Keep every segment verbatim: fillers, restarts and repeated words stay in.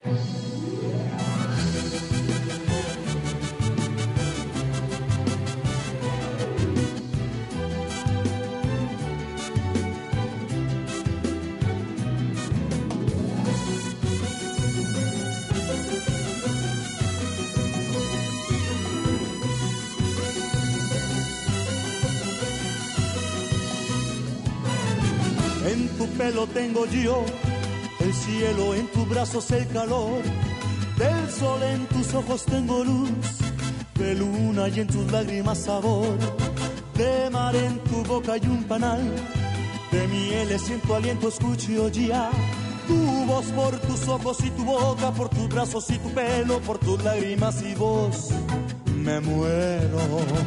En tu pelo tengo yo el cielo, en tus brazos el calor del sol, en tus ojos tengo luz de luna y en tus lágrimas sabor de mar, en tu boca hay un panal de miel, siento aliento, escucho y oía tu voz por tus ojos y tu boca, por tus brazos y tu pelo, por tus lágrimas y voz me muero.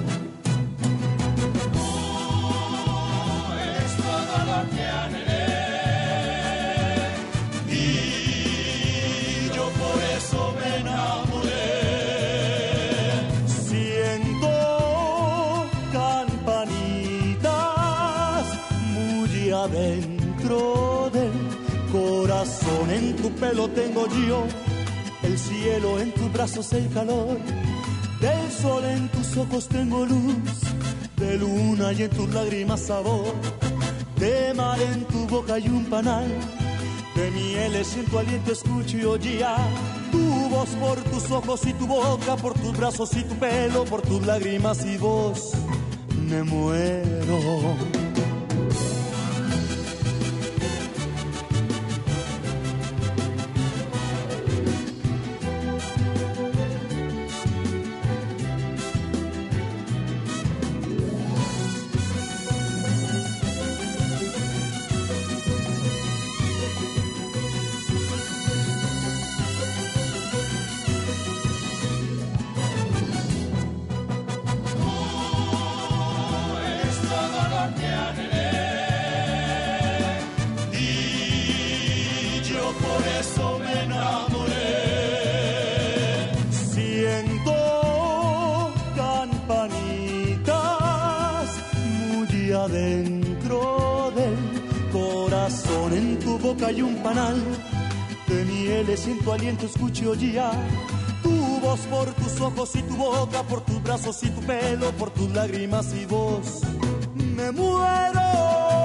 Dentro del corazón, en tu pelo tengo yo el cielo, en tus brazos el calor del sol, en tus ojos tengo luz de luna y en tus lágrimas sabor de mar, en tu boca hay un panal de miel, siento aliento, escucho y oía tu voz por tus ojos y tu boca, por tus brazos y tu pelo, por tus lágrimas y voz me muero. Dentro del corazón, en tu boca hay un panal de miel, siento aliento, escucho y oía tu voz por tus ojos y tu boca, por tus brazos y tu pelo, por tus lágrimas y voz me muero.